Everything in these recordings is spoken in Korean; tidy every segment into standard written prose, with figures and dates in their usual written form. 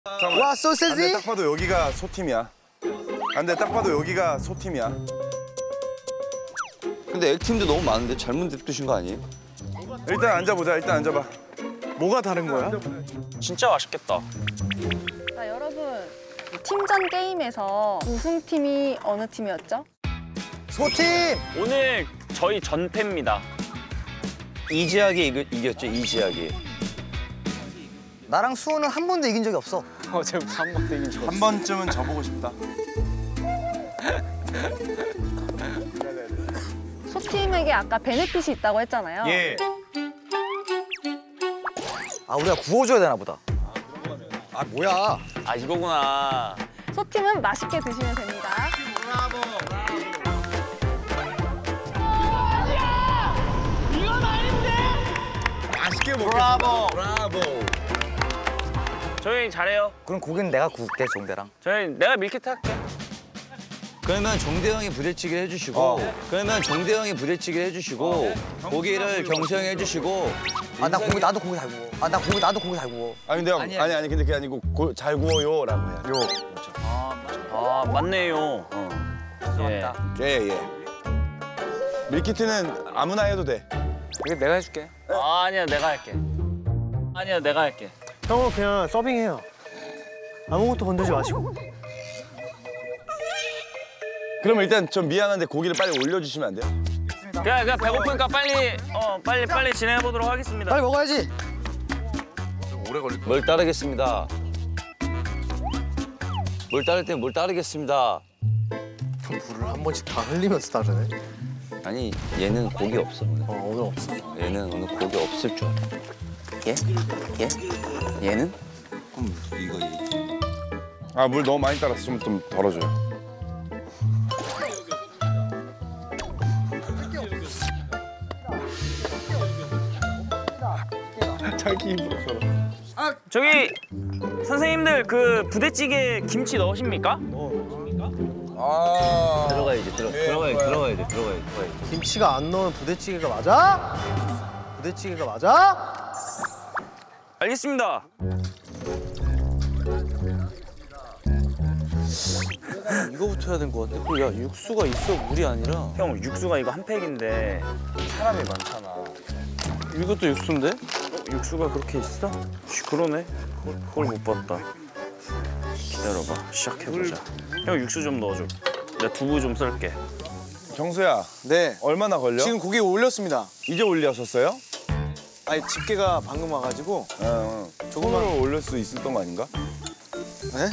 와 소세지? 안돼 딱 봐도 여기가 소팀이야. 안돼 딱 봐도 여기가 소팀이야. 근데 액팀도 너무 많은데 잘못 드신 거 아니에요? 일단 앉아보자. 일단 앉아봐. 뭐가 다른 거야? 진짜 맛있겠다. 자, 여러분, 팀전 게임에서 우승팀이 어느 팀이었죠? 소팀! 오늘 저희 전패입니다. 이지하게 이겼죠, 이지하게. 나랑 수호는 한 번도 이긴 적이 없어. 어제부터 한 번도 이긴 적 한 번쯤은 져보고 싶다. 소팀에게 아까 베네핏이 있다고 했잖아요. 예. 아 우리가 구워줘야 되나 보다. 아 뭐야? 아, 이거구나. 소팀은 맛있게 드시면 됩니다. 맛있게 먹겠습니다. 브라보. 저희 잘해요. 그럼 고기는 내가 구울게 정대랑. 내가 밀키트 할게. 그러면 정대형이 부대찌개 해주시고, 그러면 정대형이 부대찌개 해주시고, 고기를 경수형이 해주시고. 아 나 고기 나도 고기 잘 구워. 아 나 고기 나도 고기 잘 구워. 아니 근데 형, 아니 근데 그게 아니고 잘 구워요라고 해야 돼. 요. 아, 맞네요. 죄송합니다. 예. 밀키트는 아무나 해도 돼. 이거 내가 해줄게. 아니야, 내가 할게. 아니야, 내가 할게. 형은 그냥 서빙해요. 아무것도 건들지 마시고. 그러면 일단 좀 미안한데 고기를 빨리 올려주시면 안 돼요? 그냥 배고프니까 빨리 진행해 보도록 하겠습니다. 빨리 먹어야지. 뭘 따르겠습니다. 뭘 따를 땐 뭘 따르겠습니다. 물을 한 번씩 다 흘리면서 따르네. 아니, 얘는 고기 없어, 오늘. 오늘 없어. 얘는 오늘 고기 없을 줄 알아. 얘? 얘는? 그럼 이거 아 물 너무 많이 따라서 좀 덜어줘요. 자기 입으로 썰어. 저기 선생님들 그 부대찌개 김치 넣으십니까? 아. 들어가야 돼. 김치가 안 넣은 부대찌개가 맞아? 부대찌개가 맞아? 알겠습니다. 이거부터 해야 될 것 같아. 야 육수가 있어 물이 아니라. 형, 육수가 이거 한 팩인데 사람이 많잖아. 이것도 육수인데? 육수가 그렇게 있어? 그러네. 그걸 못 봤다. 기다려봐. 시작해보자. 형, 육수 좀 넣어줘. 내가 두부 좀 썰게. 경수야. 네. 얼마나 걸려? 지금 고기 올렸습니다. 이제 올렸었어요? 아니 집게가 방금 와가지고. 조금만 올릴 수 있었던 거 아닌가? 네?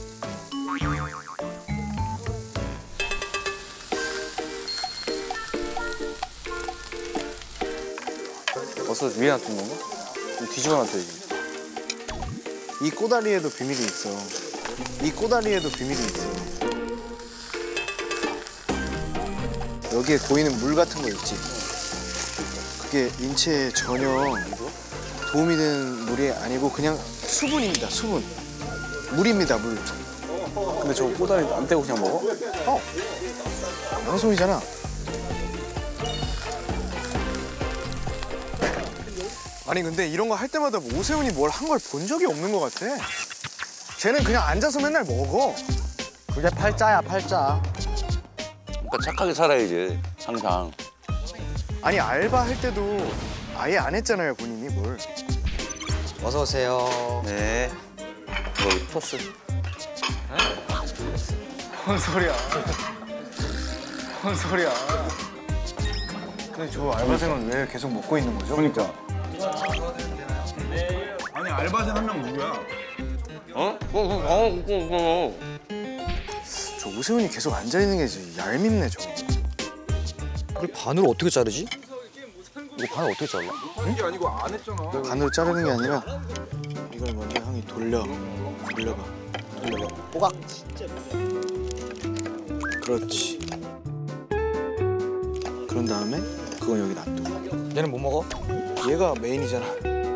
버섯 위에 놔둔 건가? 좀 뒤집어 놔둬야지. 이 꼬다리에도 비밀이 있어. 이 꼬다리에도 비밀이 있어. 여기에 고이는 물 같은 거 있지? 그게 인체에 전혀 도움이 되는 물이 아니고 그냥 수분입니다, 수분. 물입니다, 물. 근데 저 꼬다리 안 떼고 그냥 먹어? 양손이잖아. 아니 근데 이런 거 할 때마다 오세훈이 뭘 한 걸 본 적이 없는 것 같아. 쟤는 그냥 앉아서 맨날 먹어. 그게 팔자야 팔자. 그러니까 착하게 살아야지, 항상. 아니 알바 할 때도 아예 안 했잖아요, 본인이 뭘. 어서 오세요. 네. 토스. 뭔 소리야. 뭔 소리야. 근데 저 알바생은 왜 계속 먹고 있는 거죠? 그러니까. 아니 알바생 한 명 누구야? 저 오세훈이 계속 앉아있는 게 얄밉네, 저거. 우리 반으로 어떻게 자르지? 이거 반을 어떻게 잘라? 이게 아니고 안 했잖아. 반으로 자르는 게 아니라 이걸 먼저 형이 돌려봐. 뽀각. 그렇지. 그런 다음에 그건 여기 놔둬. 얘는 못 먹어? 얘가 메인이잖아.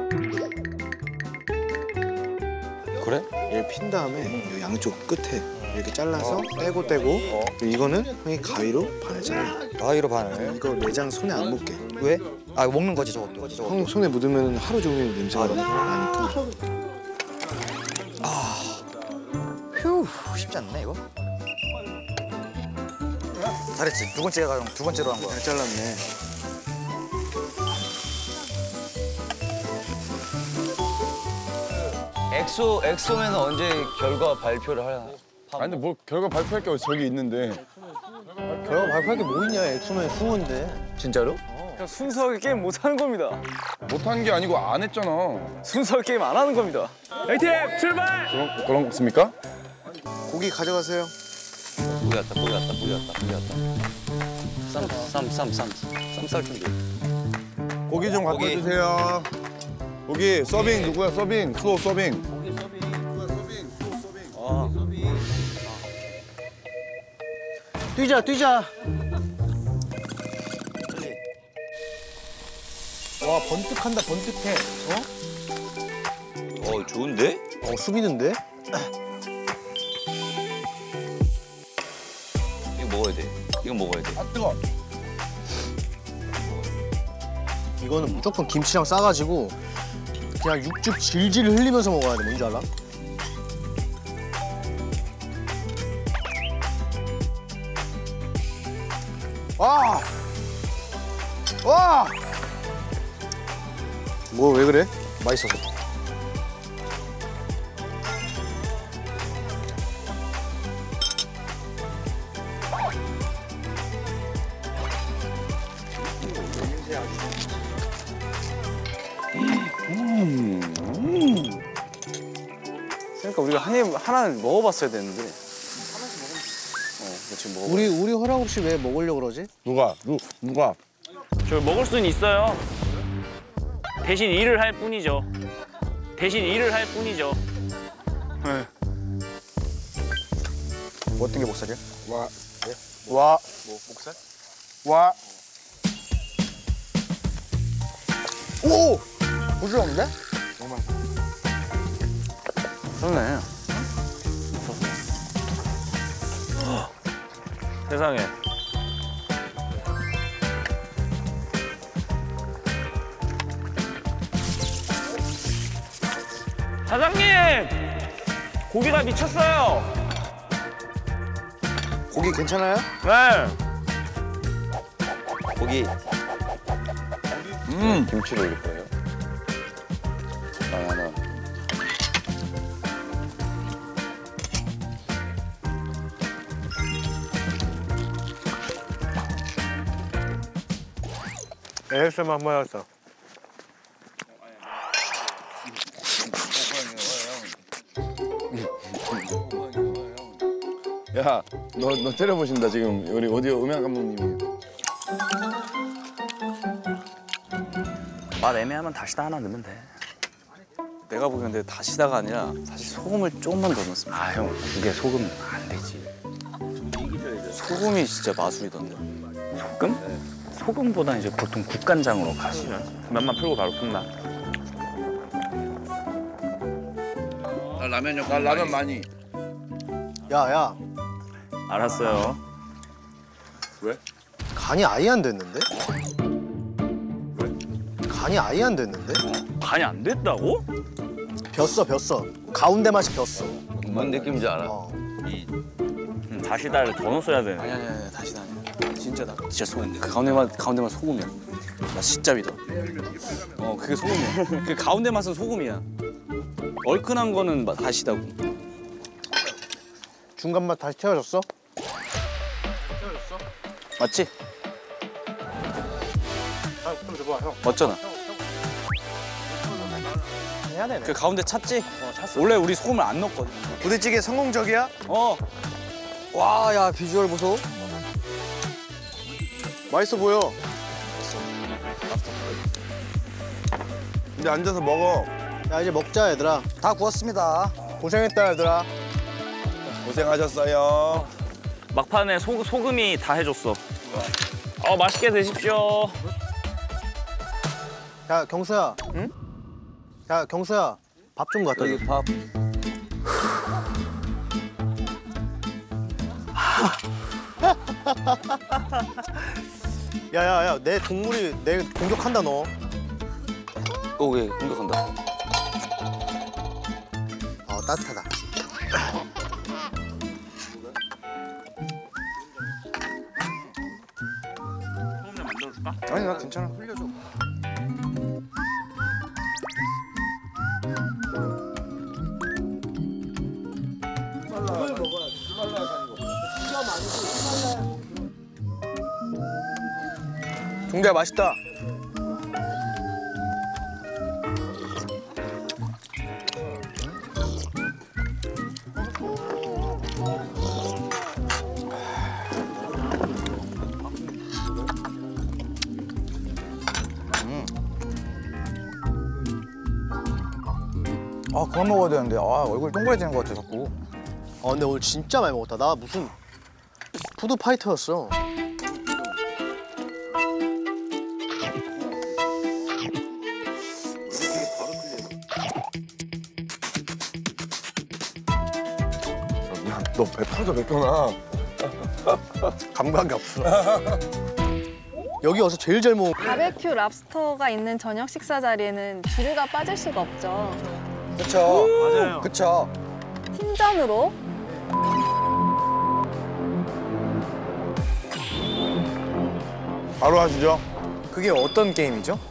그래? 얘를 핀 다음에 이 양쪽 끝에 이렇게 잘라서 떼고 그리고 이거는 형이 가위로 반을 잘라. 가위로 반을. 이거 내장 손에 안 묻게. 왜? 아 먹는 거지 저것도. 형 손에 묻으면 하루 종일 냄새가 나니까. 휴, 쉽지 않네 이거. 잘했지. 두 번째가 두 번째로 한 거야. 잘 잘랐네. 엑소맨은 언제 결과 발표를 하려나? 아니 근데 뭐 결과 발표할 게 저기 있는데. 결과 발표할 게 뭐 있냐? 엑소맨 승우인데. 진짜로? 그냥 순수하게 게임 못 하는 겁니다. 못한 게 아니고 안 했잖아. 순수하게 게임 안 하는 겁니다. 화이팅! 출발! 그런 거 없습니까? 고기 가져가세요. 고기 왔다 고기 왔다 고기 왔다 고기 왔다. 쌈쌀 준비. 고기 좀 갖다 고기. 주세요. 고기 서빙 누구야 서빙? 수호 서빙. 뛰자 뛰자. 와 번뜩한다 번뜩해. 좋은데? 수비는데? 이거 먹어야 돼. 이거 먹어야 돼. 아 뜨거. 이거는 무조건 김치랑 싸가지고 그냥 육즙 질질 흘리면서 먹어야 돼. 뭔지 알아? 와! 와! 뭐 왜 그래? 맛있어서. 그러니까 우리가 하나는 먹어봤어야 되는데. 지금 먹어. 우리 허락 없이 왜 먹으려고 그러지? 누가? 누가? 저 먹을 수는 있어요. 대신 일을 할 뿐이죠. 대신 일을 할 뿐이죠. 네. 뭐 어떤 게 목살이야? 와. 와. 뭐 목살? 와. 오! 부드러운데? 그러네. 세상에. 사장님! 고기가 미쳤어요. 고기 괜찮아요? 네. 고기. 김치를 올릴 거예요. 하나. ASMR 한번 해야겠다. 야, 너 때려보신다 지금 우리 오디오 음향 감독님이. 맛 애매하면 다시다 하나 넣으면 돼. 내가 보기엔 근데 다시다가 아니라 사실 소금을 조금만 더 넣었으면. 아 형, 그게 소금 안 되지. 소금이 진짜 마술이던데. 소금? 소금보다 이제 보통 국간장으로 가시면 면만 풀고 바로 푼다. 나 라면요. 나 라면 많이. 야. 알았어요. 간이 아예 안 됐는데? 간이 아예 안 됐는데? 간이 안 됐다고? 뱄어. 가운데 맛이 뱄어. 뭔 느낌인지 알아? 다시다를 더 넣었어야 되네. 아니 다시다 아니야. 진짜 소금. 그 가운데만 소금이야. 나 진짜 믿어. 그게 소금이야. 그 가운데 맛은 소금이야. 얼큰한 거는 다시다고. 중간 맛 다시 채워졌어? 맞지? 좀 줘봐 형. 맞잖아. 해야 되네. 그 가운데 찼지? 원래 우리 소금을 안 넣었거든. 부대찌개 성공적이야? 와, 야 비주얼 보소. 맛있어 보여. 이제 앉아서 먹어. 야 이제 먹자 얘들아. 다 구웠습니다. 고생했다 얘들아. 고생하셨어요. 막판에 소금이 다 해줬어. 맛있게 드십시오. 야 경수야. 응? 야 경수야. 밥 좀 갖다 줘. 여기 밥. 야야야 내 동물이 내 공격한다 너. 왜 공격한다. 따뜻하다. 괜찮아, 흘려줘. 종대야 맛있다. 아 그만 먹어야 되는데 아 얼굴 동그래지는 것 같아 자꾸. 아 근데 오늘 진짜 많이 먹었다. 나 무슨 푸드 파이터였어. 너 100%도 맵구나. 감각이 없어. 여기 와서 제일 잘 먹은 바베큐 랍스터가 있는 저녁 식사 자리에는 지루가 빠질 수가 없죠. 그쵸. 맞아요. 그쵸. 팀전으로 바로 하시죠. 그게 어떤 게임이죠?